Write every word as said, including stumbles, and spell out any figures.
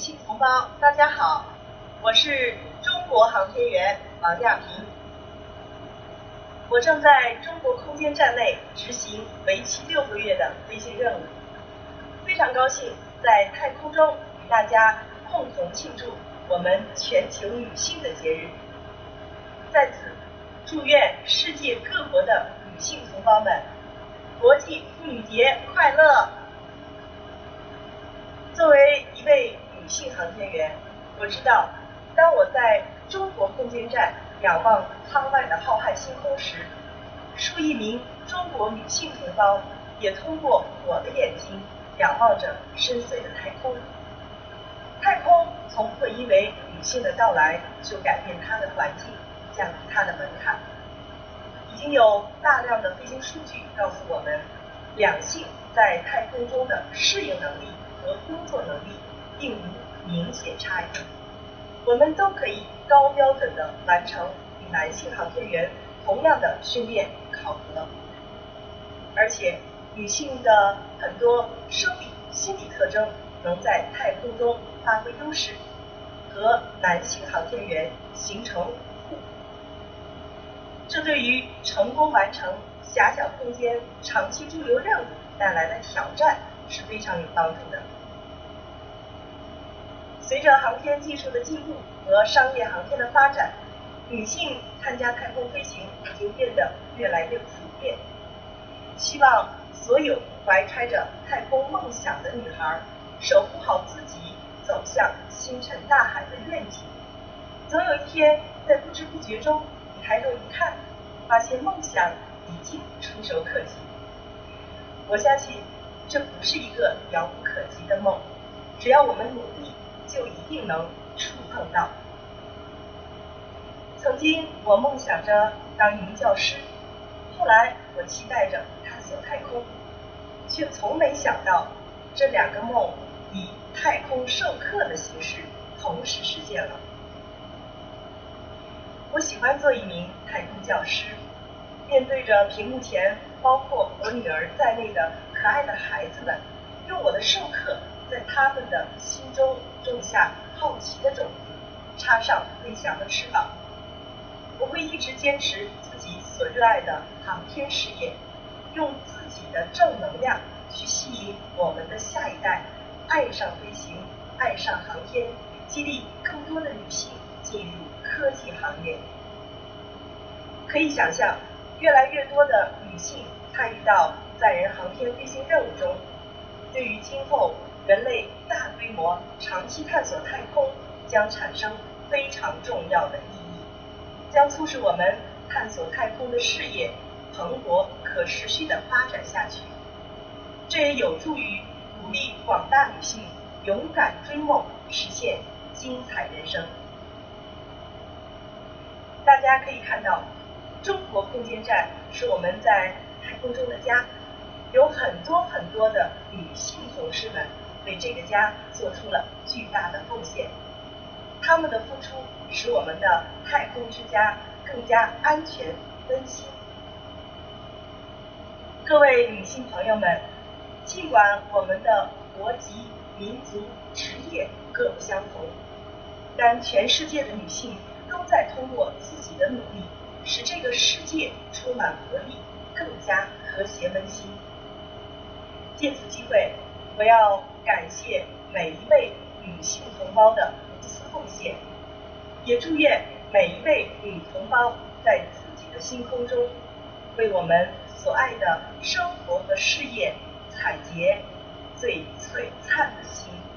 性同胞，大家好，我是中国航天员王亚平。我正在中国空间站内执行为期六个月的飞行任务，非常高兴在太空中与大家共同庆祝我们全球女性的节日。在此，祝愿世界各国的女性同胞们国际妇女节快乐！作为一位女性航天员，我知道，当我在中国空间站仰望舱外的浩瀚星空时，数亿名中国女性同胞也通过我的眼睛仰望着深邃的太空。太空从不会因为女性的到来就改变它的环境，降低它的门槛。已经有大量的飞行数据告诉我们，两性在太空中的适应能力和工作能力并无明显差异，我们都可以高标准的完成与男性航天员同样的训练考核，而且女性的很多生理心理特征能在太空中发挥优势，和男性航天员形成互补，这对于成功完成狭小空间长期驻留任务带来的挑战是非常有帮助的。随着航天技术的进步和商业航天的发展，女性参加太空飞行已经变得越来越普遍。希望所有怀揣着太空梦想的女孩守护好自己走向星辰大海的愿景。总有一天，在不知不觉中，你抬头一看，发现梦想已经触手可及。我相信这不是一个遥不可及的梦，只要我们努力，就一定能触碰到。曾经我梦想着当一名教师，后来我期待着探索太空，却从没想到这两个梦以太空授课的形式同时实现了。我喜欢做一名太空教师，面对着屏幕前包括我女儿在内的可爱的孩子们，用我的授课在他们的心中种下好奇的种子，插上飞翔的翅膀。我会一直坚持自己所热爱的航天事业，用自己的正能量去吸引我们的下一代爱上飞行，爱上航天，激励更多的女性进入科技行业。可以想象，越来越多的女性参与到载人航天飞行任务中，对于今后人类大规模长期探索太空将产生非常重要的意义，将促使我们探索太空的事业蓬勃可持续地发展下去。这也有助于鼓励广大女性勇敢追梦，实现精彩人生。大家可以看到，中国空间站是我们在太空中的家，有很多很多的女性同事们为这个家做出了巨大的贡献，她们的付出使我们的太空之家更加安全温馨。各位女性朋友们，尽管我们的国籍、民族、职业各不相同，但全世界的女性都在通过自己的努力，使这个世界充满活力，更加和谐温馨。借此机会，我要感谢每一位女性同胞的无私奉献，也祝愿每一位女同胞在自己的星空中，为我们所爱的生活和事业采撷最璀璨的星。